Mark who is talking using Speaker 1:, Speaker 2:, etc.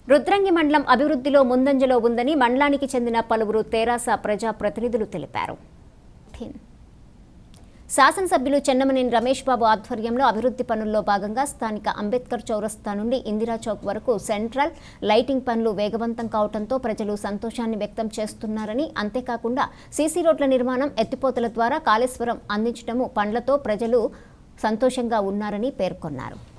Speaker 1: రుద్రంగి మండలం అభివృద్ధిలో ముందంజలో ఉందని మండలానికి చెందిన పలువురు తెరాస ప్రజా ప్రతినిధులు తెలిపారు. శాసనసభ్యులు చెన్నమనేని రమేష్ బాబు ఆధ్వర్యంలో అభివృద్ధి పనుల్లో భాగంగా స్థానిక అంబేద్కర్ చౌరస్తా నుండి ఇందిరా చౌక్ వరకు సెంట్రల్ లైటింగ్ పనులు వేగవంతం కావడంతో ప్రజలు సంతోషాన్ని వ్యక్తం చేస్తున్నారని, అంతేకాకుండా సీసీ రోడ్ల నిర్మాణం, ఎత్తిపోతల ద్వారా కాళేశ్వరం అందించడము పనులతో ప్రజలు సంతోషంగా ఉన్నారని పేర్కొన్నారు.